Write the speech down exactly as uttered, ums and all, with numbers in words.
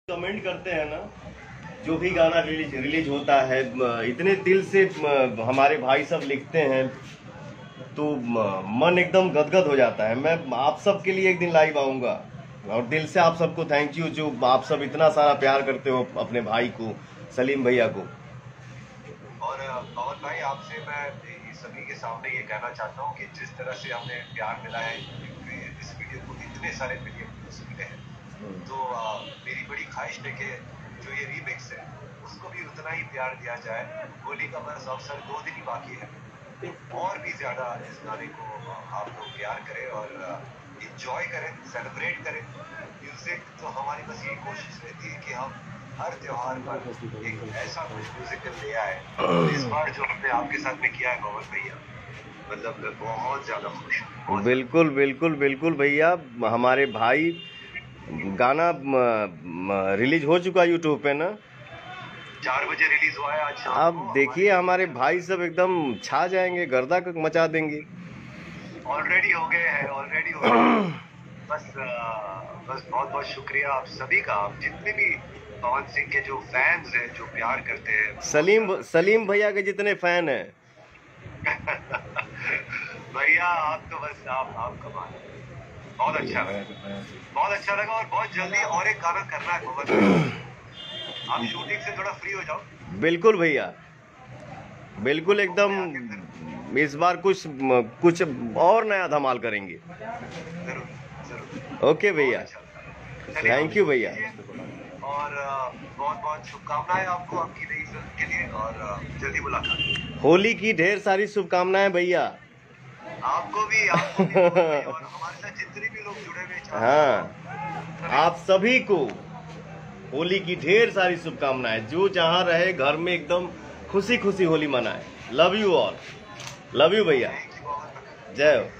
Comment करते हैं ना, जो भी गाना रिलीज रिलीज होता है इतने दिल से हमारे भाई सब लिखते हैं तो मन एकदम गदगद हो जाता है। मैं आप सब के लिए एक दिन लाइव आऊँगा और दिल से आप सबको थैंक यू, जो आप सब इतना सारा प्यार करते हो अपने भाई को, सलीम भैया को। और पवन भाई, आपसे मैं सभी के सामने ये कहना चाहता हूँ कि जिस तरह से हमें प्यार मिला है, इस वीडियो को इतने सारे मिलियन व्यूज मिले हैं, तो आ, मेरी बड़ी ख्वाहिश है कि जो ये रीमिक्स है उसको भी उतना ही प्यार दिया जाए। होली का बस अवसर दो दिन ही बाकी है, और भी ज्यादा इस गाने को आप लोग प्यार करें और इंजॉय करें, सेलिब्रेट करें। म्यूजिक तो हमारी बस ये कोशिश रहती है कि हम हर त्योहार पर एक ऐसा कुछ म्यूजिकल ले आए। इस बार जो हमने आपके साथ में किया है पवन भैया, मतलब बहुत ज्यादा खुश हूँ। बिल्कुल बिल्कुल बिल्कुल भैया, हमारे भाई गाना रिलीज हो चुका यूट्यूब पे ना, चार बजे रिलीज हुआ है आज। आप देखिए हमारे भाई सब एकदम छा जाएंगे, गर्दा मचा देंगे। ऑलरेडी हो गए हैं, ऑलरेडी हो गए। बस बस बहुत बहुत शुक्रिया आप सभी का, आप जितने भी पवन सिंह के जो फैंस हैं, जो प्यार करते हैं, सलीम सलीम भैया के जितने फैन हैं भैया आप तो बस आप आप कमाल। बहुत अच्छा लगा, बहुत अच्छा लगा। और बहुत जल्दी और एक गाना करना है पवन, आप शूटिंग से थोड़ा फ्री हो जाओ। बिल्कुल भैया, बिल्कुल एकदम इस बार कुछ कुछ और नया धमाल करेंगे। जरूर जरूर। ओके भैया, थैंक यू भैया, और बहुत बहुत शुभकामनाएं आपको आपकी नई फिल्म के लिए, और जल्दी मुलाकात। होली की ढेर सारी शुभकामनाएं भैया। आपको भी, आपको भी और हमारे साथ जितने भी लोग जुड़े हुए, हाँ आप सभी को होली की ढेर सारी शुभकामनाएं। जो जहां रहे घर में एकदम खुशी खुशी होली मनाए। Love you all, love you भैया, जय हो।